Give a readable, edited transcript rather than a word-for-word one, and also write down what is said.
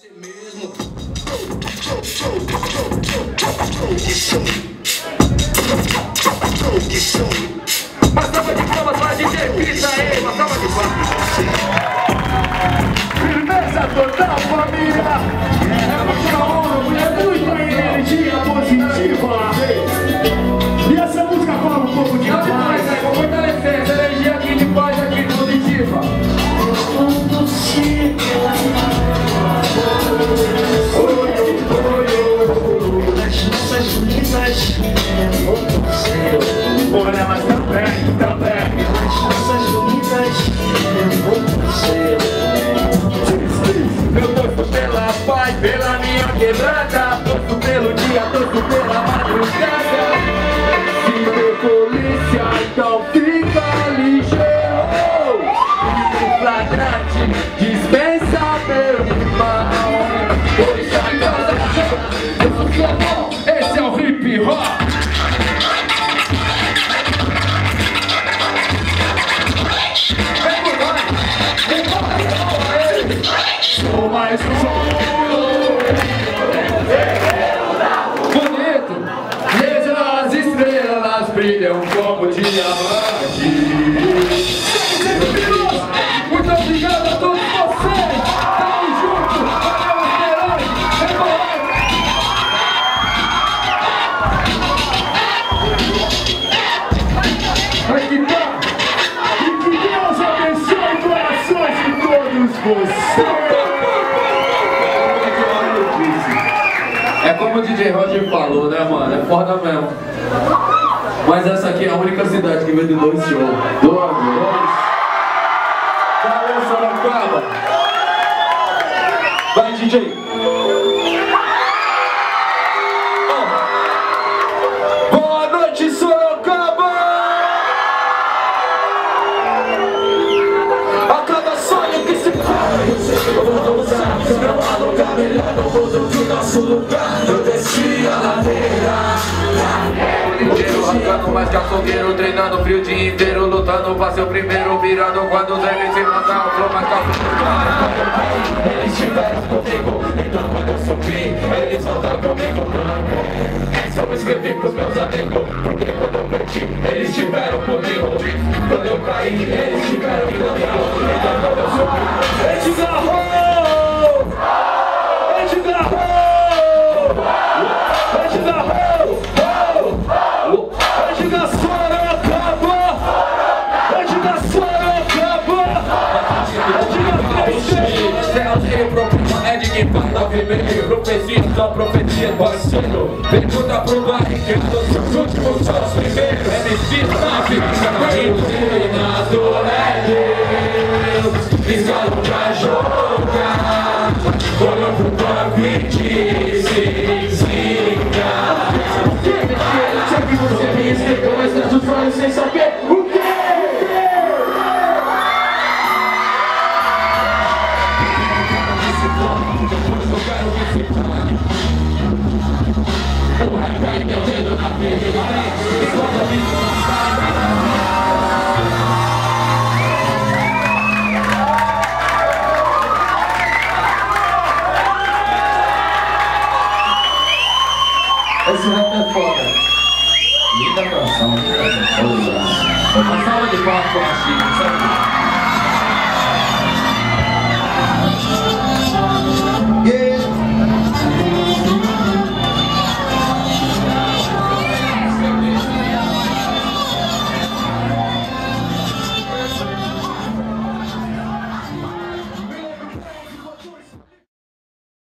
Uma salva de palmas para DJ Pizza aí, uma salva de palmas. Firmeza total, família. É muita honra, é muita energia positiva. E essa música fala um pouco de paz. Vou fortalecer essa energia aqui de paz, aqui positiva. Olha, mas também. Nossas unidas, eu torço pela paz, pela minha quebrada. Torço pelo dia, torço pela madrugada. Se tem polícia, então fica ligeiro. Em flagrante, dispensa meu irmão. Pois a casa, eu sou seu bom. Esse é o hip hop. Mais um bonito, veja as estrelas brilham como diamante. Muito obrigado a todos vocês. Tamo junto, valeu, herói. Aqui tá. E que Deus abençoe os corações de todos vocês. É como o DJ Roger falou, né, mano? É foda mesmo. Mas essa aqui é a única cidade que vende 2 shows. 2. Valeu, Sorocaba. Vai, DJ. Boa noite, Sorocaba. A cada sonho que se faz, eu vou usar meu lugar melhor no mundo que o nosso lugar. Eu desci a ladeira inteiro, rasgando mais que açougueiro, treinando frio o dia inteiro, lutando pra ser o primeiro, virando quando deve se mandar o flow mais calmo. Eles tiveram comigo, então quando eu subi, eles voltaram comigo. Só eu escrevi pros meus amigos, porque quando eu perdi, eles tiveram comigo. Quando eu caí, eles tiveram comigo. Então quando eu subi, eles tiveram. É de quem faz ao vermelho, profecias são profecias parecendo. Pergunta pro barricado, os últimos são os primeiros. MC sabe, caindo treinado é Deus. Escalo pra jogar, olhou pro banco e disse: siga. Sei que você me explicou, mas tá dos olhos sem saber o que. Esse rap é foda. Linda canção, linda canção. Uma salva de palmas para o Chico, sabe?